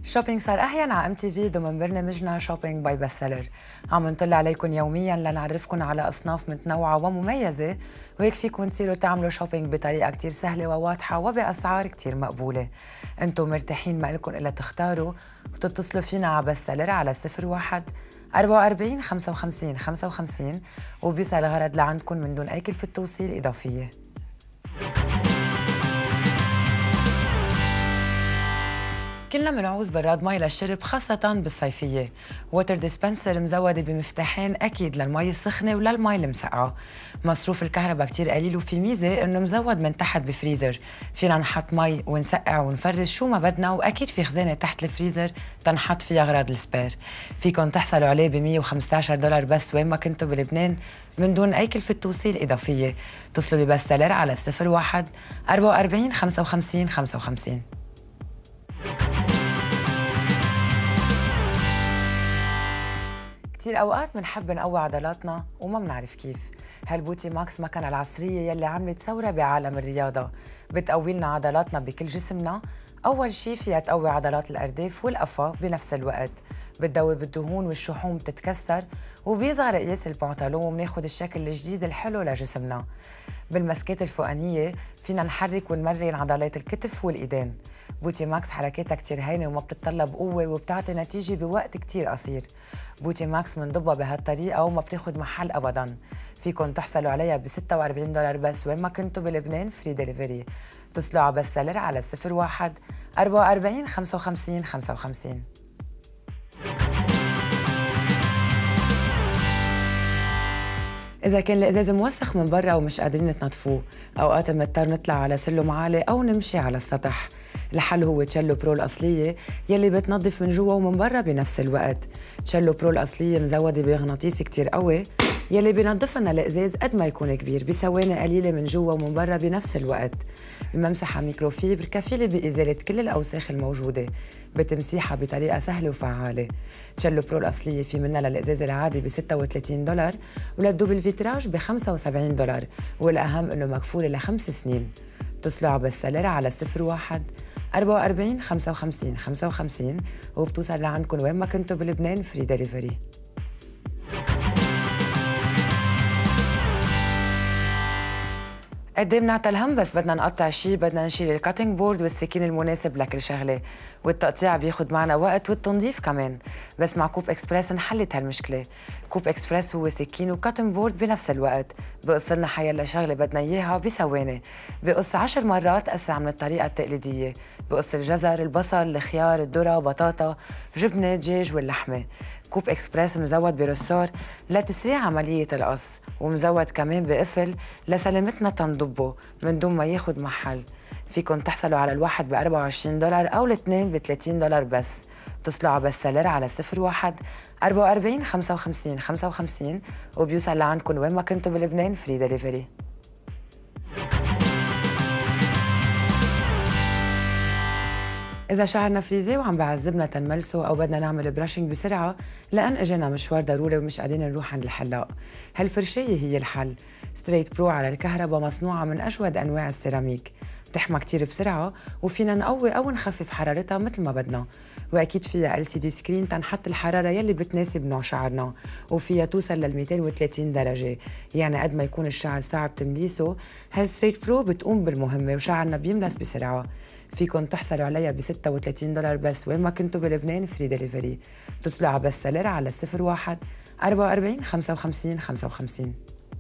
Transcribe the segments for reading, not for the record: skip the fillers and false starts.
شوبينج صار أحيانا على MTV ضمن برنامجنا شوبينج باي بستسيلر. عم نطلع عليكم يوميا لنعرفكم على أصناف متنوعة ومميزة، وهيك فيكم تصيروا تعملوا شوبينج بطريقة كتير سهلة وواضحة وبأسعار كتير مقبولة. انتم مرتاحين، ما لكم إلا تختاروا وتتصلوا فينا على بستسيلر على 01 44 55 55 وبيوصل الغرض لعندكم من دون أي كلفة توصيل إضافية. كلنا بنعوز براد مي للشرب خاصة بالصيفية. ووتر ديسبنسر مزودة بمفتاحين أكيد للمي السخنة وللمي المسقعة. مصروف الكهرباء كتير قليل، وفي ميزة إنه مزود من تحت بفريزر، فينا نحط مي ونسقع ونفرز شو ما بدنا، وأكيد في خزانة تحت الفريزر تنحط فيها أغراض السبير. فيكن تحصلوا عليه ب $115 بس وين ما كنتوا بلبنان من دون أي كلفة توصيل إضافية. اتصلوا ببستسيلر على 01 44 55 55. كتير أوقات منحب نقوي عضلاتنا وما منعرف كيف. هالبوتي ماكس مكنة العصرية يلي عملت ثورة بعالم الرياضة، بتقوي لنا عضلاتنا بكل جسمنا. أول شي فيها تقوي عضلات الأرداف والقفا بنفس الوقت، بتدوب الدهون والشحوم بتتكسر، وبيصغر قياس البنطلون وبناخد الشكل الجديد الحلو لجسمنا. بالمسكات الفوقانية فينا نحرك ونمرن عضلات الكتف والإيدين. بوتي ماكس حركاتها كتير هينة وما بتتطلب قوة وبتعطي نتيجة بوقت كتير قصير. بوتي ماكس منضبها بهالطريقة وما بتاخد محل أبداً. فيكن تحصلوا عليها $46 بس وين ما كنتوا بلبنان، فري ديليفري. اتصلوا على بستسيلر على 01 44 55 55. إذا كان الإزاز موسخ من برا ومش قادرين تنظفوه، أوقات بنضطر نطلع على سلم عالي أو نمشي على السطح. الحل هو تشيلو برو الأصلية يلي بتنظف من جوا ومن برا بنفس الوقت. تشيلو برو الأصلية مزودة بمغناطيس كتير قوي يلي بينظف لنا الإزاز قد ما يكون كبير بثواني قليلة من جوا ومن برا بنفس الوقت. الممسحة ميكروفيبر كفيلة بإزالة كل الأوساخ الموجودة بتمسيحها بطريقة سهلة وفعالة. تشيلو برو الأصلية في منها للإزاز العادي $36 وللدوبل فيتراج $75، والأهم إنه مكفولة ل5 سنين. اتصلوا على بستسيلر على 01 44 55 55 وبتوصل لعندكم وين ما كنتوا بلبنان، فري ديليفري. قد ايه بنعطى الهم بس بدنا نقطع شيء، بدنا نشيل الكاتنج بورد والسكين المناسب لكل شغله، والتقطيع بياخد معنا وقت والتنظيف كمان. بس مع كوب اكسبرس انحلت هالمشكله. كوب اكسبرس هو سكين وكاتنج بورد بنفس الوقت، بقص لنا حيلا شغله بدنا اياها بثواني، بقص 10 مرات اسرع من الطريقه التقليديه. بقص الجزر، البصل، الخيار، الذره، بطاطا، جبنه، دجاج واللحمه. كوب اكسبرس مزود برسار لتسريع عملية القص، ومزود كمان بقفل لسلامتنا تنضبه من دون ما ياخد محل. فيكن تحصلوا على الواحد $24 أو الاثنين $30 بس. اتصلوا على بستسيلر على 01 44 55 55 وبيوصل لعندكم وين ما كنتوا بلبنان، فري ديليفري. إذا شعرنا فريزي وعم بعذبنا تنملسه أو بدنا نعمل براشنج بسرعة لأن إجانا مشوار ضروري ومش قادرين نروح عند الحلاق، هالفرشاية هي الحل. ستريت برو على الكهرباء مصنوعة من أجود أنواع السيراميك، بتحمى كتير بسرعة وفينا نقوي أو نخفف حرارتها مثل ما بدنا، وأكيد فيها LCD سكرين تنحط الحرارة يلي بتناسب نوع شعرنا، وفيها توصل لل 230 درجة، يعني قد ما يكون الشعر صعب تمليسه هالستريت برو بتقوم بالمهمة وشعرنا بيملس بسرعة. فيكن تحصلوا عليها $36 بس وين ما كنتوا بلبنان، فري ديليفري. اتصلوا على بستسيلر على 01 44 55 55.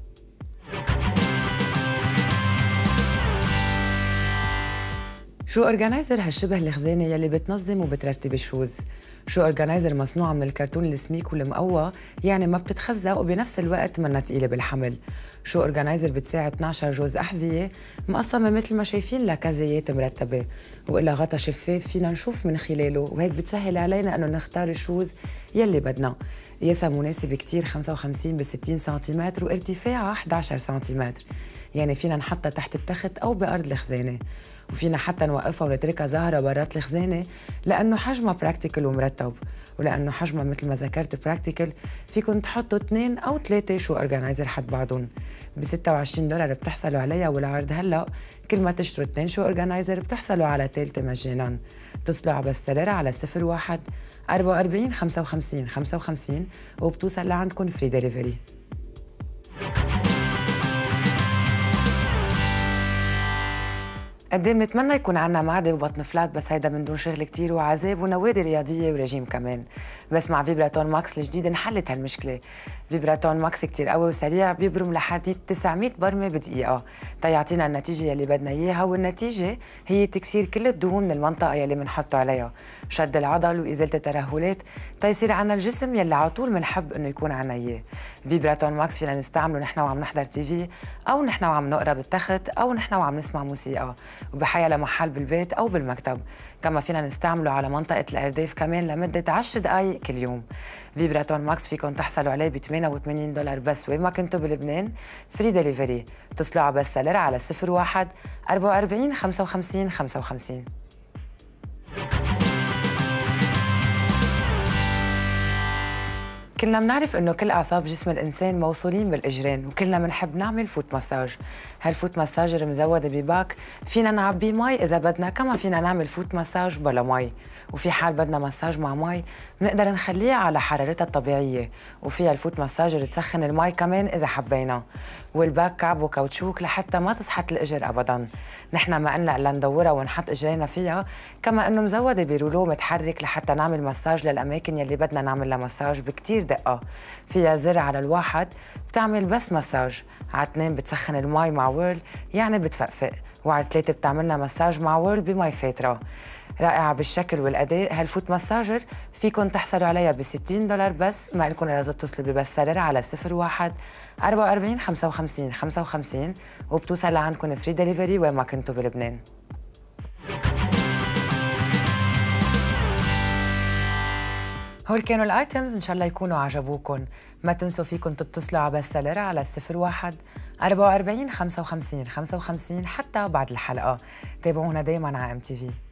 شو أورجانيزر هالشبه الخزانة يلي بتنظم وبترتب الشوز. شو أورجانيزر مصنوعة من الكرتون السميك والمقوى، يعني ما بتتخزق وبنفس الوقت منا تقيلة بالحمل. شو أورجانيزر بتساعد 12 جوز أحذية مقسمة مثل ما شايفين لكازيات مرتبة، وإلها غطا شفاف فينا نشوف من خلاله، وهيك بتسهل علينا إنه نختار الشوز يلي بدنا. قياسها مناسب كتير، 55 ب 60 سنتيمتر وارتفاعها 11 سنتيمتر، يعني فينا نحطها تحت التخت أو بأرض الخزانة. وفينا حتى نوقفها ونتركها ظاهرة برات الخزانة لأنه حجمها براكتيكل ومرتب، ولأنه حجمها مثل ما ذكرت براكتيكل فيكن تحطوا 2 أو 3 شو أورجانيزر حد بعضهم. ب $26 بتحصلوا عليها، والعرض هلأ كل ما تشتروا 2 شو أورجانيزر بتحصلوا على ثالثة مجانا. اتصلوا على بستلر على 01 44 55 55 وبتوصل لعندكم فري ديليفري. قد ايه بنتمنى يكون عنا معده وبطن فلات، بس هيدا من دون شغل كتير وعذاب ونوادي رياضيه ورجيم كمان. بس مع فيبراتون ماكس الجديد انحلت هالمشكله. فيبراتون ماكس كتير قوي وسريع، بيبرم لحد 900 برمه بدقيقه تيعطينا النتيجه يلي بدنا اياها، والنتيجه هي تكسير كل الدهون من المنطقه يلي بنحطه عليها، شد العضل وازاله الترهلات تيصير عنا الجسم يلي على طول بنحب انه يكون عنا اياه. فيبراتون ماكس فينا نستعمله نحن وعم نحضر تي في، او نحن وعم نقرا بالتخت، او نحن وعم نسمع موسيقى، وبحيا لمحل بالبيت أو بالمكتب. كما فينا نستعمله على منطقة الأرداف كمان لمدة 10 دقايق كل يوم. فيبراتون ماكس فيكم تحصلوا عليه ب $88 بس، وين ما كنتوا بلبنان فري ديليفري. اتصلوا على بستلر على 01 44 55 55. كلنا بنعرف انه كل اعصاب جسم الانسان موصولين بالاجرين، وكلنا بنحب نعمل فوت مساج. هالفوت مساجر مزوده بباك فينا نعبيه مي اذا بدنا، كما فينا نعمل فوت مساج بلا مي، وفي حال بدنا مساج مع مي بنقدر نخليها على حرارتها الطبيعيه، وفيها الفوت مساجر تسخن المي كمان اذا حبينا. والباك كعب وكاوتشوك لحتى ما تسحت الاجر ابدا. نحن ما قلنا الا ندورها ونحط اجرينا فيها، كما انه مزوده برولو متحرك لحتى نعمل مساج للاماكن يلي بدنا نعمل لها مساج بكتير دقة. فيها زر على الواحد بتعمل بس مساج، على 2 بتسخن المي مع ويرل يعني بتفقفق، وعلى 3 بتعملنا مساج مع ويرل بمي فاترة. رائعة بالشكل والأداء هالفوت مساجر، فيكن تحصلوا عليها ب $60 بس. ما لكم إلا تتصلوا ببستلر على 01 44 55 55 وبتوصل لعندكم فري ديليفري وين ما كنتوا بلبنان. هول كانوا الايتمز، ان شاء الله يكونوا عجبوكم. ما تنسوا فيكم تتصلوا على بستلر على 01 44 55 55 حتى بعد الحلقه. تابعونا دايما على MTV.